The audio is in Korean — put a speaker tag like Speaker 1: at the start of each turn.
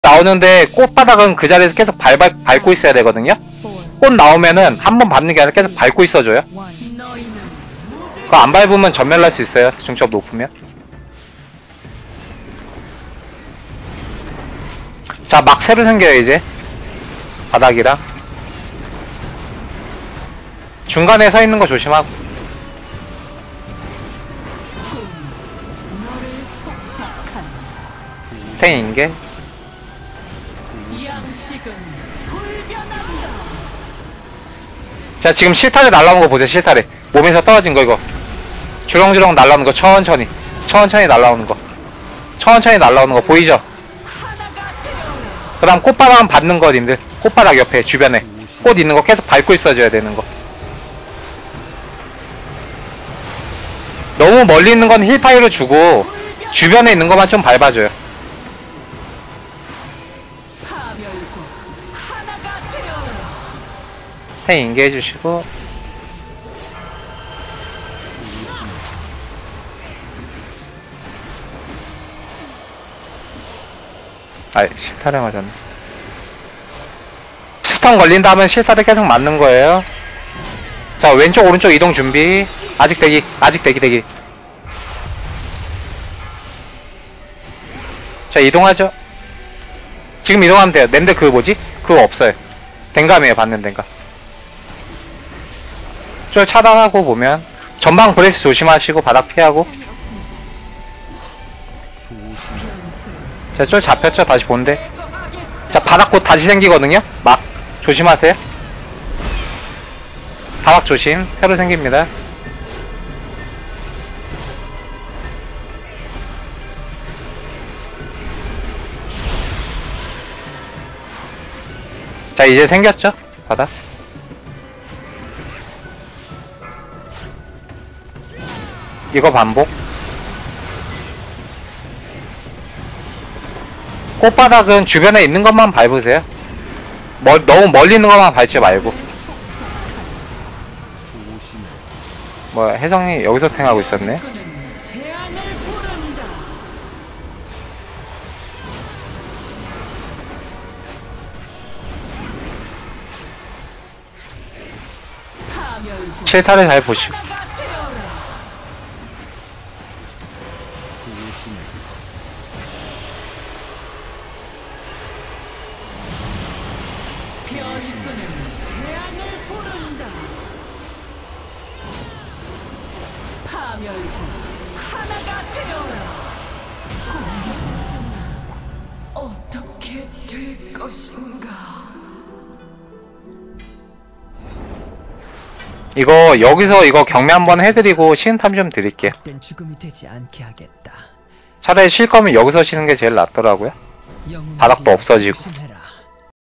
Speaker 1: 나오는데 꽃바닥은 그 자리에서 계속 밟고 있어야 되거든요. 꽃 나오면은 한 번 밟는 게 아니라 계속 밟고 있어줘요. 그거 안 밟으면 전멸 날 수 있어요. 중첩 높으면. 자, 막 새로 생겨요 이제. 바닥이랑 중간에 서 있는 거 조심하고. 생인게. 자, 지금 실타래 날라오는 거 보세요. 실타래 몸에서 떨어진 거, 이거 주렁주렁 날라오는 거, 천천히 날라오는 거, 천천히 날라오는 거 보이죠? 그 다음 꽃바닥 받는 거, 님들 꽃바닥 옆에 주변에 꽃 있는 거 계속 밟고 있어줘야 되는 거. 너무 멀리 있는 건 힐파이로 주고 주변에 있는 것만 좀 밟아줘요. 탱 인게 해주시고. 아이, 실타래 맞았네. 스턴 걸린다 하면 실타래 계속 맞는 거예요. 자, 왼쪽 오른쪽 이동 준비. 아직 대기. 자, 이동하죠. 지금 이동하면 돼요. 랜드 그 뭐지? 그거 없어요. 댕감이에요. 받는 댕감. 쭉 차단하고 보면 전방 브레스 조심하시고 바닥 피하고. 자, 쫄 잡혔죠? 다시 본대. 자, 바닥 곧 다시 생기거든요? 막 조심하세요. 바닥 조심. 새로 생깁니다. 자, 이제 생겼죠? 바닥. 이거 반복. 꽃바닥은 주변에 있는 것만 밟으세요. 너무 멀리 있는 것만 밟지 말고. 뭐야, 혜성이 여기서 탱하고 있었네. 실타래 잘 보시고.
Speaker 2: 어떻게 될 것인가?
Speaker 1: 이거 여기서 이거 경매 한번 해드리고 시은탐 좀 드릴게요.
Speaker 2: 죽음이 되지 않게 하겠다.
Speaker 1: 차라리 쉴 거면 여기서 쉬는 게 제일 낫더라고요. 바닥도 없어지고.